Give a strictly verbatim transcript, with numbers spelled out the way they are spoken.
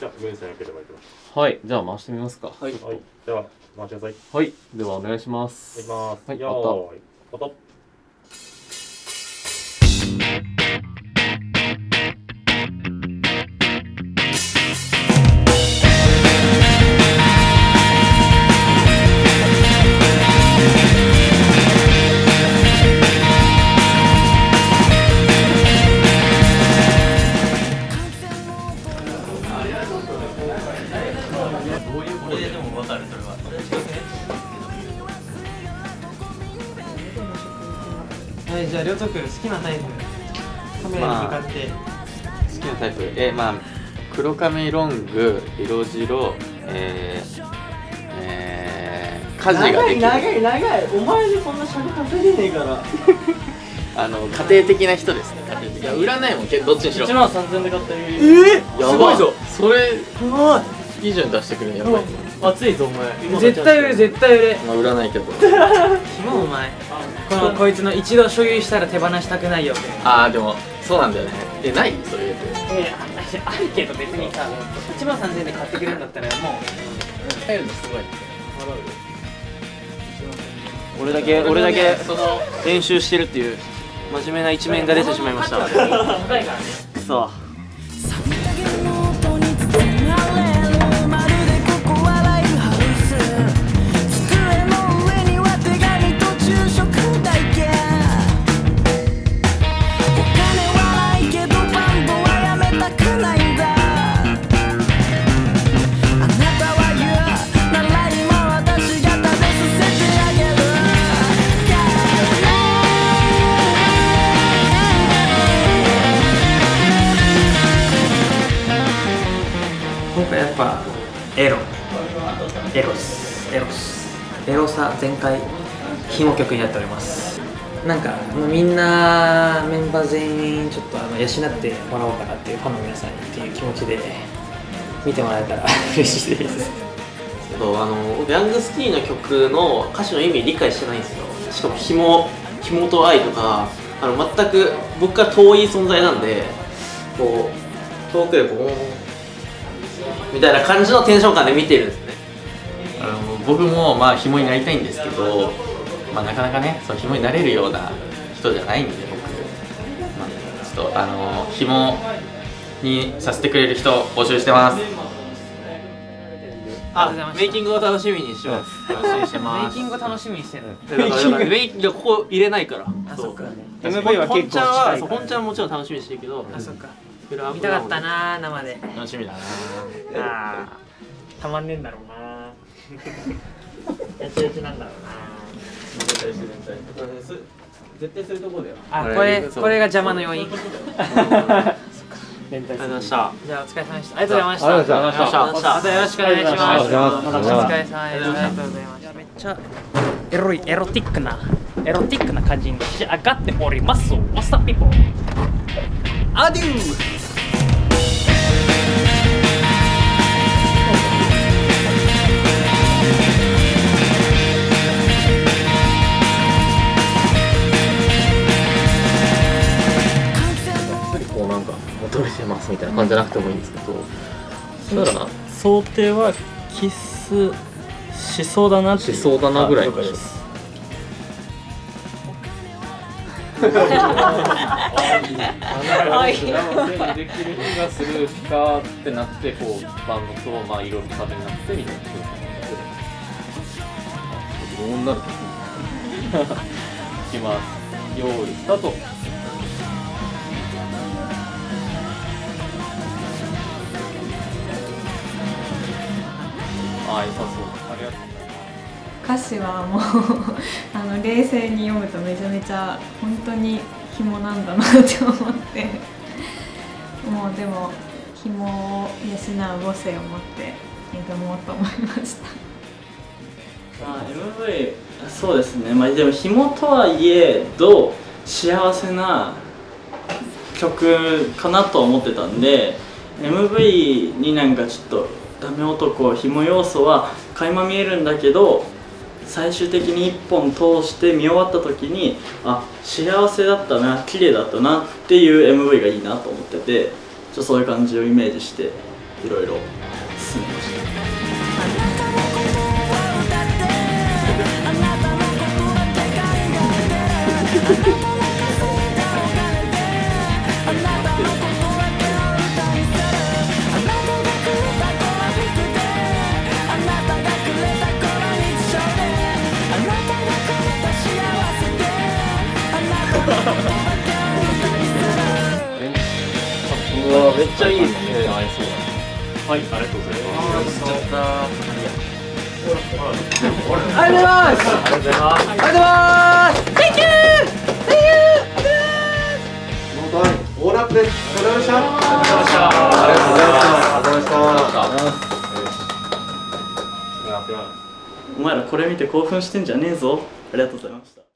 じゃあグンさんよければいきます。 はい、じゃあ回してみますか。 はい、はい、では回してください。 はい、ではお願いします。 いきます。 はい、 よーい、音。 はい、じゃありょうとくん好きなタイプカメラに向かって、まあ、 好きなタイプえまあ黒髪ロング色白えー、えー、家事ができる長い長い長いお前でそんな尺稼げねえからあの家庭的な人ですね。家庭的。いや売らないもんけどどっちにしろ。 いちまんさんぜんえんで買ったり。 えー、やばいぞ。それすごい以上に出してくれるのやばい。 熱いぞお前。絶対売れ絶対売れ。 まあ売らないけど。 キモお前。このこいつの一度所有したら手放したくないよ。 ああでもそうなんだよね。えないそれ。 えあるけど別にさいちまんさんぜんえんで買ってくれるんだったらもう入るのすごい。 俺だけ俺だけその練習してるっていう真面目な一面が出てしまいました。くそ。今回やっぱエロエロスエロスエロさ全開ひも曲になっております。なんかもうみんなメンバー全員ちょっとあの養ってもらおうかなっていうファンの皆さんにっていう気持ちで見てもらえたら嬉しいです。 そうあのヤングスキーの曲の歌詞の意味理解してないんですよ。しかもひもひもと愛とかあの全く僕から遠い存在なんでこう遠くでこうみたいな感じのテンション感で見てるんですね。あの僕もまあ紐になりたいんですけど、まあ、なかなかねそう紐になれるような人じゃないんで僕、まあ、ちょっとあの紐にさせてくれる人募集してます。あ、メイキングを楽しみにしてます。楽しみにしてます。 メイキングを楽しみにしてる。 メイキングメイキングここ入れないから。 あ、そっか。 エムブイ は結構近いから。本ちゃんはもちろん楽しみにしてるけど。 あ、そっか。見たかったな生で。 楽しみだな。 ああ、たまんねえんだろうな。やちやちなんだろうな。絶対絶対するとこだよ。あ、これこれが邪魔の要因。ありがとうございました。じゃあお疲れ様でした。ありがとうございました。ありがとうございました。またよろしくお願いします。お疲れ様です。ありがとうございました。めっちゃエロいエロティックなエロティックな感じに仕上がっております。What's up, people? アデュー。 こうなんか求めてますみたいな感じじゃなくてもいいんですけど、そうだな。 想定はキスしそうだなってしそうだなぐらいの。あなたができる気がするかってなってこうバンドとまあいろいろ壁になってみたいな。どうなるか。いきます。用意スタート。あ、良さそう。ありがとうございます。 歌詞はもうあの冷静に読むとめちゃめちゃ本当に紐なんだなって思ってもうでも紐を養う母性を持って挑もうと思いました。 まあ、エムブイ そうですね、まあ、でも紐とはいえどう幸せな曲かなと思ってたんで エムブイ になんかちょっとダメ男紐要素は垣間見えるんだけど最終的に一本通して見終わった時にあ幸せだったな綺麗だったなっていう エムブイ がいいなと思っててちょっとそういう感じをイメージしていろいろ進めました。 うわめっちゃいいですね。 合いそうだ。 はい、ありがとうございます。 あーちゃったありがとうございます。 ありがとうございますありがとうございます。 ありがとうございます Thank you! Thank you! このタイム、オーラップです。ありがとうございました。 ありがとうございました。 ありがとうございました。ありがとうございました。 お前らこれ見て興奮してんじゃねえぞ。ありがとうございました。